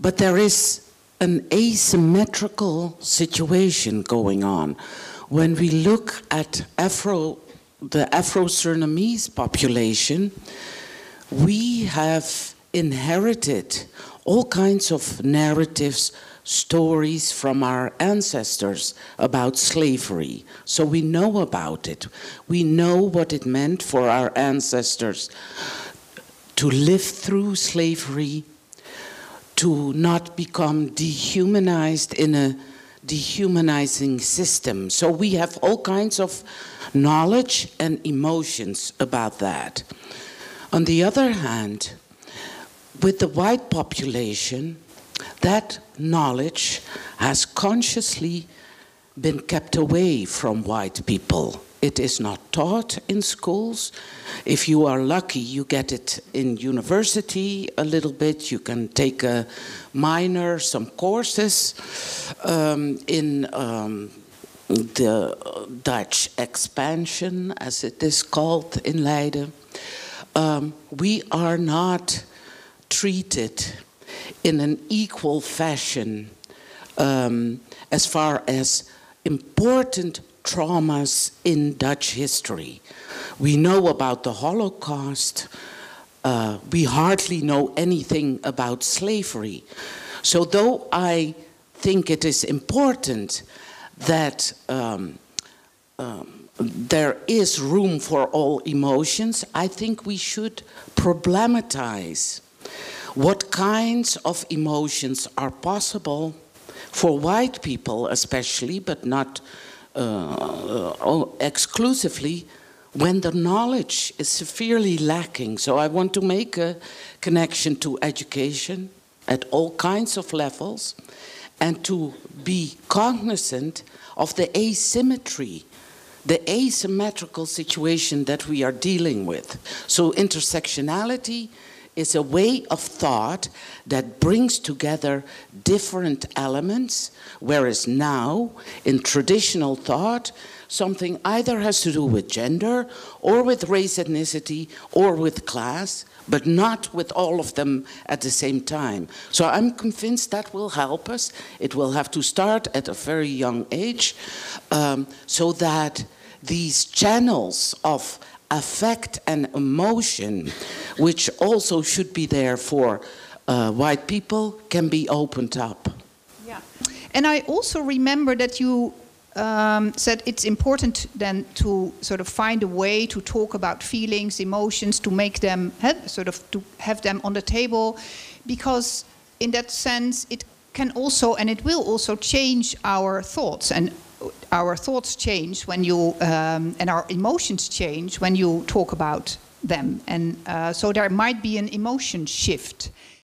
But there is an asymmetrical situation going on. When we look at the Afro-Surinamese population, we have inherited all kinds of narratives, stories from our ancestors about slavery. So we know about it. We know what it meant for our ancestors to live through slavery, to not become dehumanized in a dehumanizing system. So we have all kinds of knowledge and emotions about that. On the other hand, with the white population, that knowledge has consciously been kept away from white people. It is not taught in schools. If you are lucky, you get it in university a little bit. You can take a minor, some courses in the Dutch expansion, as it is called in Leiden. We are not treated in an equal fashion as far as important traumas in Dutch history. We know about the Holocaust. We hardly know anything about slavery. So though I think it is important that there is room for all emotions, I think we should problematize what kinds of emotions are possible for white people especially, but not exclusively, when the knowledge is severely lacking. So I want to make a connection to education at all kinds of levels, and to be cognizant of the asymmetry, the asymmetrical situation that we are dealing with. So intersectionality is a way of thought that brings together different elements, whereas now, in traditional thought, something either has to do with gender, or with race, ethnicity, or with class, but not with all of them at the same time. So I'm convinced that will help us. It will have to start at a very young age, so that these channels of affect and emotion, which also should be there for white people, can be opened up. Yeah, and I also remember that you said it's important then to sort of find a way to talk about feelings, emotions, to make them to have them on the table, because in that sense it can also, and it will also, change our thoughts, and our thoughts change when you and our emotions change when you talk about them, and so there might be an emotion shift.